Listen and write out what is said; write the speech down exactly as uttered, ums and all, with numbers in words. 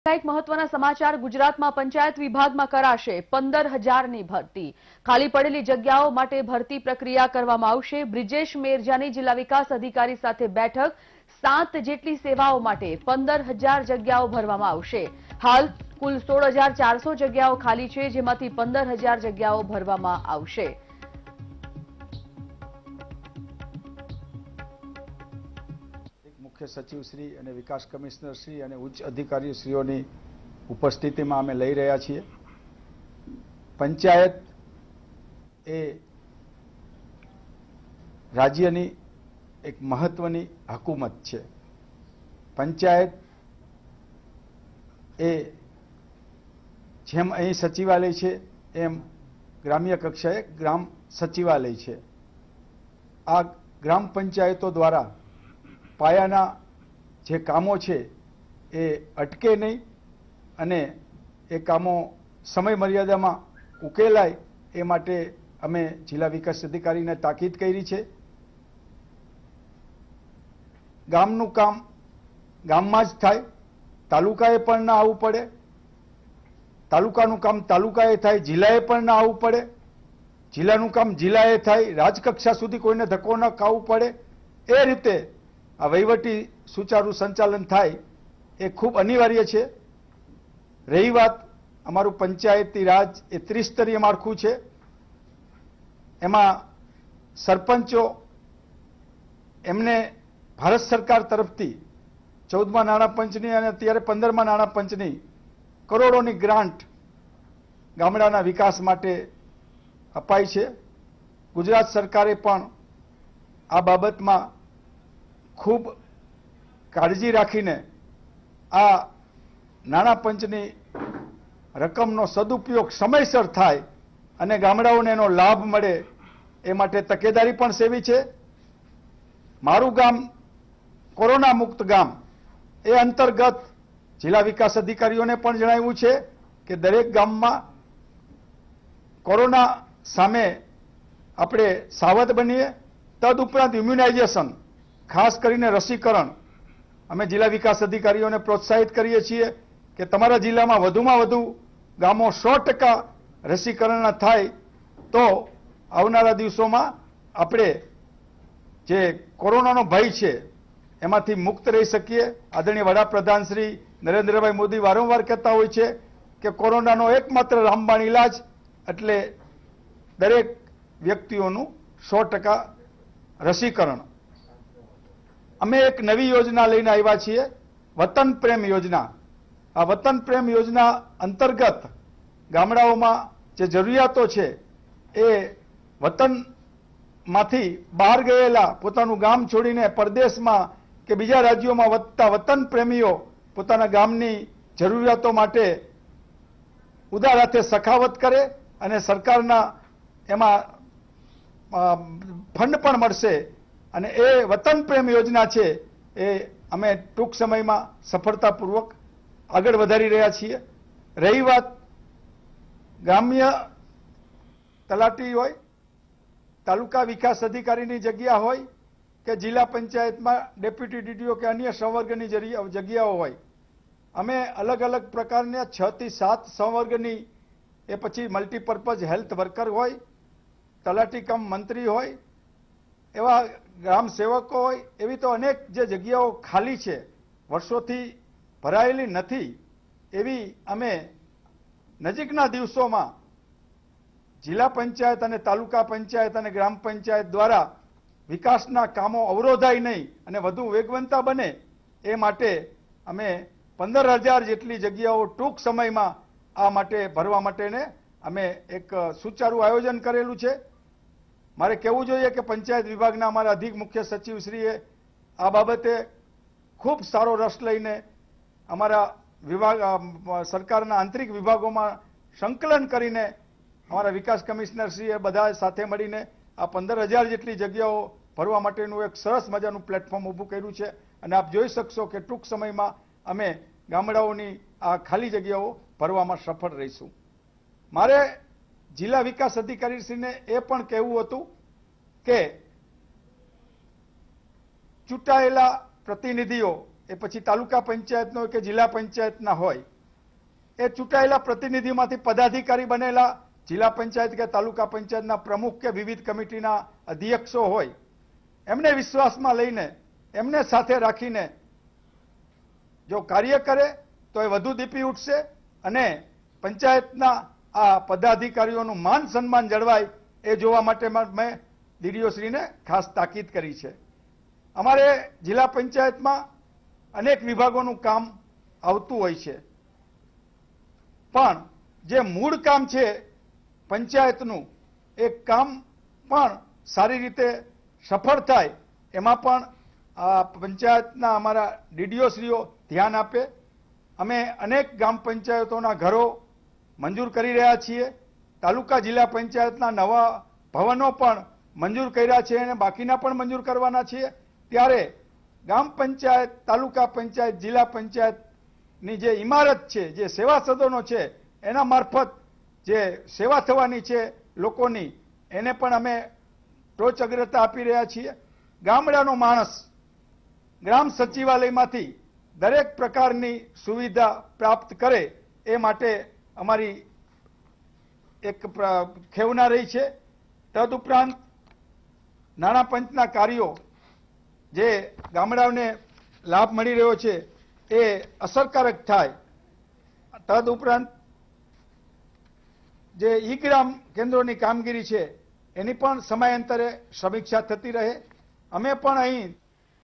એક મહત્વના સમાચાર ગુજરાતમાં પંચાયત વિભાગમાં કરાશે પંદર હજારની ભરતી ખાલી પડેલી જગ્યાઓ માટે ભરતી પ્રક્રિયા કરવામાં આવશે। બ્રિજેશ મેરજાની જિલ્લા વિકાસ અધિકારી સાથે બેઠક સાત જેટલી સેવાઓ માટે પંદર હજાર જગ્યાઓ ભરવામાં આવશે। હાલ કુલ સોળ હજાર ચારસો જગ્યાઓ ખાલી છે, જેમાંથી પંદર હજાર જગ્યાઓ ભરવામાં આવશે। मुख्य सचिव श्री અને વિકાસ કમિશનર શ્રી અને ઉચ્ચ અધિકારી શ્રીઓની ઉપસ્થિતિમાં અમે લઈ રહ્યા છીએ। પંચાયત એ રાજ્યની એક મહત્વની હકુમત છે। પંચાયત એ જેમ અહીં સચિવાલય છે એમ ગ્રામ્ય કક્ષાએ ગ્રામ સચિવાલય છે। આ ગ્રામ પંચાયતો દ્વારા પાયાના જે કામો છે એ અટકે નહીં અને એ કામો સમય મર્યાદામાં ઉકેલાય એ માટે અમે જિલ્લા વિકાસ અધિકારીને તાકીદ કરી છે। ગામનું કામ ગામમાં જ થાય, તાલુકાએ પણ ના આવવું પડે, તાલુકાનું કામ તાલુકાએ થાય, જિલ્લાએ પણ ના આવવું પડે, જિલ્લાનું કામ જિલ્લાએ થાય, રાજકક્ષા સુધી કોઈને ધક્કો ન ખાવું પડે। એ રીતે આ વહીવટી સુચારુ સંચાલન થાય એ ખૂબ અનિવાર્ય છે। રહી વાત અમારું પંચાયતી રાજ એ ત્રિસ્તરીય માળખું છે। એમાં સરપંચો એમને ભારત સરકાર તરફથી ચૌદમા નાણાં પંચની અને અત્યારે પંદરમા નાણાં પંચની કરોડોની ગ્રાન્ટ ગામડાના વિકાસ માટે અપાય છે। ગુજરાત સરકારે પણ આ બાબતમાં ખૂબ કાળજી રાખીને આ નાણાં પંચની રકમનો સદુપયોગ સમયસર થાય અને ગામડાઓને એનો લાભ મળે એ માટે તકેદારી પણ સેવી છે। મારું ગામ કોરોના મુક્ત ગામ એ અંતર્ગત જિલ્લા વિકાસ અધિકારીઓને પણ જણાવ્યું છે કે દરેક ગામમાં કોરોના સામે આપણે સાવધ બનીએ। તદુપરાંત ઇમ્યુનાઇઝેશન ખાસ કરીને રસીકરણ અમે જિલ્લા વિકાસ અધિકારીઓને પ્રોત્સાહિત કરીએ છીએ કે તમારા જિલ્લામાં વધુમાં વધુ ગામો સો ટકા રસીકરણના થાય તો આવનારા દિવસોમાં આપણે જે કોરોનાનો ભય છે એમાંથી મુક્ત રહી શકીએ। આદરણીય વડાપ્રધાન શ્રી નરેન્દ્રભાઈ મોદી વારંવાર કહેતા હોય છે કે કોરોનાનો એકમાત્ર રામબાણ ઇલાજ એટલે દરેક વ્યક્તિઓનું સો ટકા રસીકરણ। અમે એક નવી યોજના લઈને આવ્યા છીએ, વતન પ્રેમ યોજના। આ વતન પ્રેમ યોજના અંતર્ગત ગામડાઓમાં જે જરૂરિયાતો છે એ વતનમાંથી બહાર ગયેલા પોતાનું ગામ છોડીને પરદેશમાં કે બીજા રાજ્યોમાં વસતા વતન પ્રેમીઓ પોતાના ગામની જરૂરિયાતો માટે ઉદાર હાથે સખાવત કરે અને સરકારના એમાં ફંડ પણ મળશે અને એ વતન પ્રેમ યોજના છે એ અમે ટૂંક સમયમાં સફળતાપૂર્વક આગળ વધારી રહ્યા છીએ। રહી વાત ગ્રામ્ય તલાટી હોય, તાલુકા વિકાસ અધિકારીની જગ્યા હોય કે જિલ્લા પંચાયતમાં ડેપ્યુટી ડીડીઓ કે અન્ય સંવર્ગની જગ્યાઓ હોય, અમે અલગ અલગ પ્રકારના છ થી સાત સંવર્ગની એ પછી મલ્ટીપર્પઝ હેલ્થ વર્કર હોય, તલાટી કમ મંત્રી હોય, એવા ગ્રામ સેવકો હોય, એવી તો અનેક જે જગ્યાઓ ખાલી છે વર્ષોથી ભરાયેલી નથી એવી અમે નજીકના દિવસોમાં જિલ્લા પંચાયત અને તાલુકા પંચાયત અને ગ્રામ પંચાયત દ્વારા વિકાસના કામો અવરોધાય નહીં અને વધુ વેગવંતા બને એ માટે અમે પંદર હજાર જેટલી જગ્યાઓ ટૂંક સમયમાં આ માટે ભરવા માટેને અમે એક સુચારુ આયોજન કરેલું છે। મારે કહેવું જોઈએ કે પંચાયત વિભાગના અમારા અધિક મુખ્ય સચિવશ્રીએ આ બાબતે ખૂબ સારો રસ લઈને અમારા વિભાગ સરકારના આંતરિક વિભાગોમાં સંકલન કરીને અમારા વિકાસ કમિશનરશ્રીએ બધા સાથે મળીને આ પંદર હજાર જેટલી જગ્યાઓ ભરવા માટેનું એક સરસ મજાનું પ્લેટફોર્મ ઊભું કર્યું છે અને આપ જોઈ શકશો કે ટૂંક સમયમાં અમે ગામડાઓની આ ખાલી જગ્યાઓ ભરવામાં સફળ રહીશું। મારે જિલ્લા વિકાસ અધિકારીશ્રીને એ પણ કહેવું હતું કે ચૂંટાયેલા પ્રતિનિધિઓ એ પછી તાલુકા પંચાયતનો કે જિલ્લા પંચાયતના હોય એ ચૂંટાયેલા પ્રતિનિધિમાંથી પદાધિકારી બનેલા જિલ્લા પંચાયત કે તાલુકા પંચાયતના પ્રમુખ કે વિવિધ કમિટીના અધ્યક્ષો હોય એમને વિશ્વાસમાં લઈને એમને સાથે રાખીને જો કાર્ય કરે તો એ વધુ દીપી ઉઠશે અને પંચાયતના આ પદાધિકારીઓનું માન સન્માન જળવાય એ જોવા માટે મેં ડીડીઓશ્રીને ખાસ તાકીદ કરી છે. અમારે જિલ્લા પંચાયતમાં અનેક વિભાગોનું કામ આવતું હોય છે, પણ જે મૂળ કામ છે પંચાયતનું એ કામ પણ સારી રીતે સફળ થાય એમાં પણ આ પંચાયતના અમારા ડીડીઓશ્રીઓ ધ્યાન આપે. અમે અનેક ગ્રામ પંચાયતોના ઘરો મંજૂર કરી રહ્યા છીએ. તાલુકા જિલ્લા પંચાયતના નવા ભવનો પણ મંજૂર કર્યા છે અને બાકીના પણ મંજૂર કરવાના છીએ. ત્યારે ગ્રામ પંચાયત, તાલુકા પંચાયત, જિલ્લા પંચાયતની જે ઇમારત છે, જે સેવા સદનો છે, એના મારફત જે સેવા થવાની છે લોકોની, એને પણ અમે ટોચ અગ્રતા આપી રહ્યા છીએ. ગામડાનો માણસ ગ્રામ સચિવાલયમાંથી દરેક પ્રકારની સુવિધા પ્રાપ્ત કરે એ માટે અમારી એક ખેવના રહી છે. તદુપરાંત નાણાં પંચના કાર્યો જે ગામડાઓને લાભ મળી રહ્યો છે એ અસરકારક થાય. તદુપરાંત જે ઈ ગ્રામ કેન્દ્રોની કામગીરી છે એની પણ સમયાંતરે સમીક્ષા થતી રહે. અમે પણ અહીં